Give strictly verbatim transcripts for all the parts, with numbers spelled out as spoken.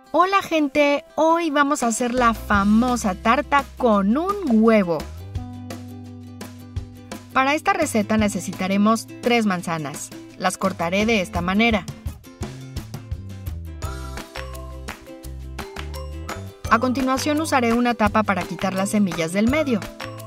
Hola gente, hoy vamos a hacer la famosa tarta con un huevo. Para esta receta necesitaremos tres manzanas. Las cortaré de esta manera. A continuación usaré una tapa para quitar las semillas del medio.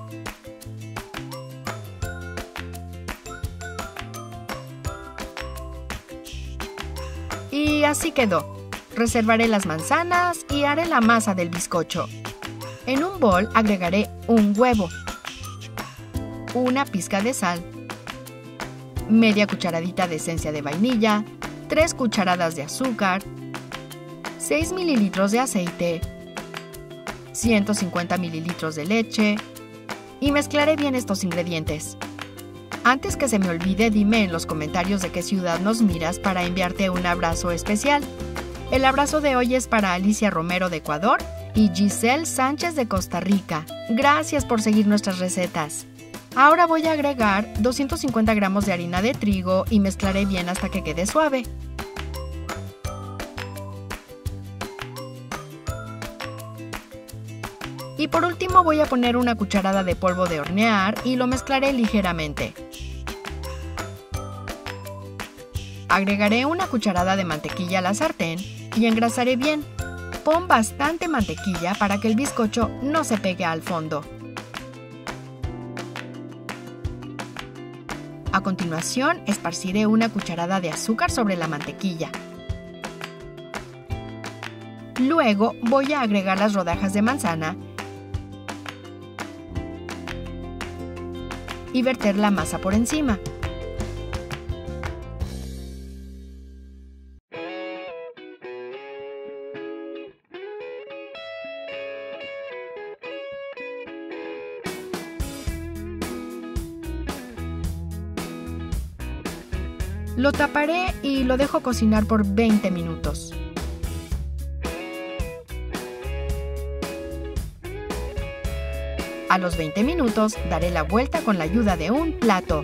Y así quedó. Reservaré las manzanas y haré la masa del bizcocho. En un bol agregaré un huevo, una pizca de sal, media cucharadita de esencia de vainilla, tres cucharadas de azúcar, seis mililitros de aceite, ciento cincuenta mililitros de leche y mezclaré bien estos ingredientes. Antes que se me olvide, dime en los comentarios de qué ciudad nos miras para enviarte un abrazo especial. El abrazo de hoy es para Alicia Romero de Ecuador y Giselle Sánchez de Costa Rica. Gracias por seguir nuestras recetas. Ahora voy a agregar doscientos cincuenta gramos de harina de trigo y mezclaré bien hasta que quede suave. Y por último voy a poner una cucharada de polvo de hornear y lo mezclaré ligeramente. Agregaré una cucharada de mantequilla a la sartén y engrasaré bien. Pon bastante mantequilla para que el bizcocho no se pegue al fondo. A continuación, esparciré una cucharada de azúcar sobre la mantequilla. Luego voy a agregar las rodajas de manzana y verter la masa por encima. Lo taparé y lo dejo cocinar por veinte minutos. A los veinte minutos daré la vuelta con la ayuda de un plato.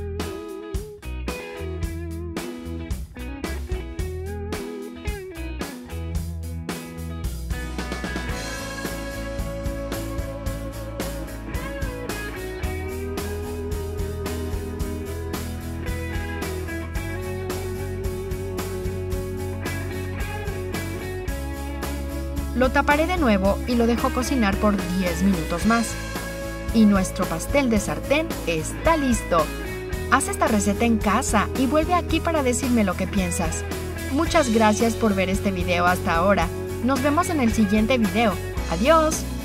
Lo taparé de nuevo y lo dejo cocinar por diez minutos más. Y nuestro pastel de sartén está listo. Haz esta receta en casa y vuelve aquí para decirme lo que piensas. Muchas gracias por ver este video hasta ahora. Nos vemos en el siguiente video. ¡Adiós!